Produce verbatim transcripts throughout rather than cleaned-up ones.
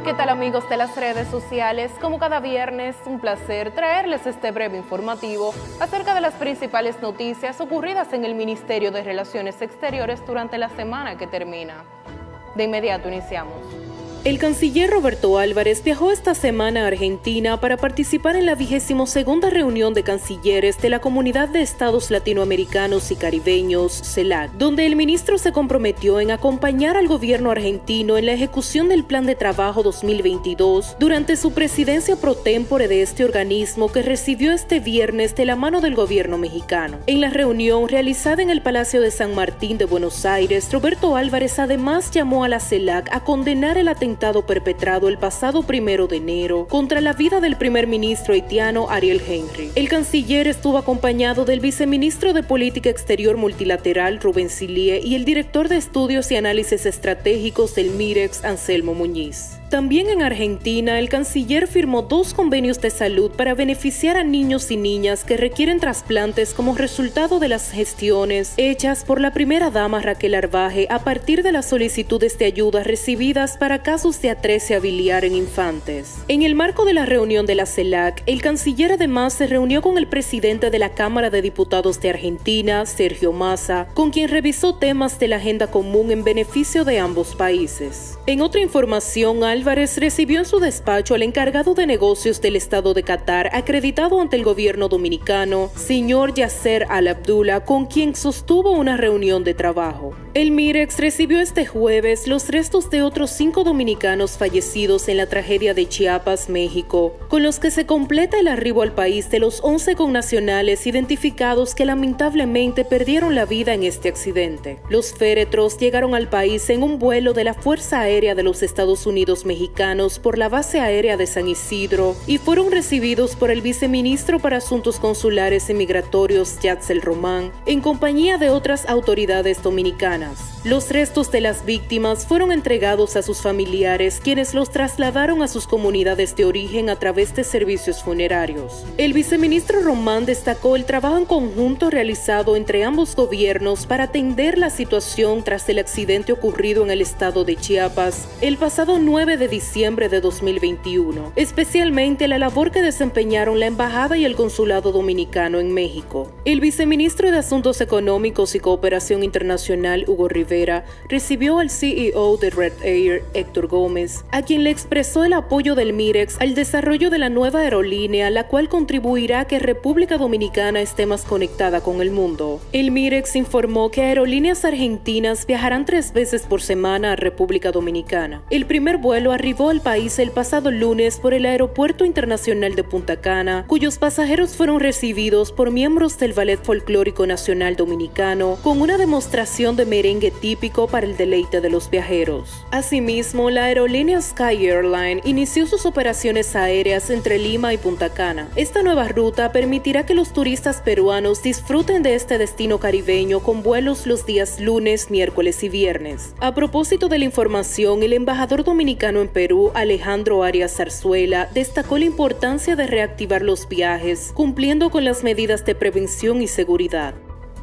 ¿Qué tal, amigos de las redes sociales? Como cada viernes, un placer traerles este breve informativo acerca de las principales noticias ocurridas en el Ministerio de Relaciones Exteriores durante la semana que termina. De inmediato iniciamos. El canciller Roberto Álvarez viajó esta semana a Argentina para participar en la vigésimo segunda reunión de cancilleres de la Comunidad de Estados Latinoamericanos y Caribeños, CELAC, donde el ministro se comprometió en acompañar al gobierno argentino en la ejecución del Plan de Trabajo dos mil veintidós durante su presidencia pro tempore de este organismo que recibió este viernes de la mano del gobierno mexicano. En la reunión realizada en el Palacio de San Martín de Buenos Aires, Roberto Álvarez además llamó a la CELAC a condenar el atentado perpetrado el pasado primero de enero contra la vida del primer ministro haitiano Ariel Henry. El canciller estuvo acompañado del viceministro de Política Exterior Multilateral Rubén Silie y el director de Estudios y Análisis Estratégicos del MIREX Anselmo Muñiz. También en Argentina, el canciller firmó dos convenios de salud para beneficiar a niños y niñas que requieren trasplantes como resultado de las gestiones hechas por la primera dama Raquel Arbaje a partir de las solicitudes de ayuda recibidas para casos de atresia biliar en infantes. En el marco de la reunión de la CELAC, el canciller además se reunió con el presidente de la Cámara de Diputados de Argentina, Sergio Massa, con quien revisó temas de la agenda común en beneficio de ambos países. En otra información, Álvarez recibió en su despacho al encargado de negocios del Estado de Qatar, acreditado ante el gobierno dominicano, señor Yasser Al-Abdullah, con quien sostuvo una reunión de trabajo. El MIREX recibió este jueves los restos de otros cinco dominicanos fallecidos en la tragedia de Chiapas, México, con los que se completa el arribo al país de los once connacionales identificados que lamentablemente perdieron la vida en este accidente. Los féretros llegaron al país en un vuelo de la Fuerza Aérea de los Estados Unidos mexicanos por la base aérea de San Isidro y fueron recibidos por el viceministro para Asuntos Consulares y Migratorios, Yatsel Román, en compañía de otras autoridades dominicanas. Los restos de las víctimas fueron entregados a sus familiares, quienes los trasladaron a sus comunidades de origen a través de servicios funerarios. El viceministro Román destacó el trabajo en conjunto realizado entre ambos gobiernos para atender la situación tras el accidente ocurrido en el estado de Chiapas el pasado nueve de diciembre de dos mil veintiuno, especialmente la labor que desempeñaron la Embajada y el Consulado Dominicano en México. El viceministro de Asuntos Económicos y Cooperación Internacional, Hugo Rivera, recibió al C E O de Red Air, Héctor Gómez, a quien le expresó el apoyo del MIREX al desarrollo de la nueva aerolínea, la cual contribuirá a que República Dominicana esté más conectada con el mundo. El MIREX informó que aerolíneas argentinas viajarán tres veces por semana a República Dominicana. El primer vuelo arribó al país el pasado lunes por el Aeropuerto Internacional de Punta Cana, cuyos pasajeros fueron recibidos por miembros del Ballet Folclórico Nacional Dominicano con una demostración de merengue típico para el deleite de los viajeros. Asimismo, la aerolínea Sky Airline inició sus operaciones aéreas entre Lima y Punta Cana. Esta nueva ruta permitirá que los turistas peruanos disfruten de este destino caribeño con vuelos los días lunes, miércoles y viernes. A propósito de la información, el embajador dominicano en Perú, Alejandro Arias Zarzuela, destacó la importancia de reactivar los viajes, cumpliendo con las medidas de prevención y seguridad.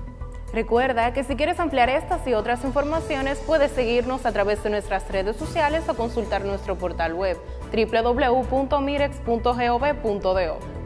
Recuerda que si quieres ampliar estas y otras informaciones, puedes seguirnos a través de nuestras redes sociales o consultar nuestro portal web doble u doble u doble u punto mirex punto gov punto do.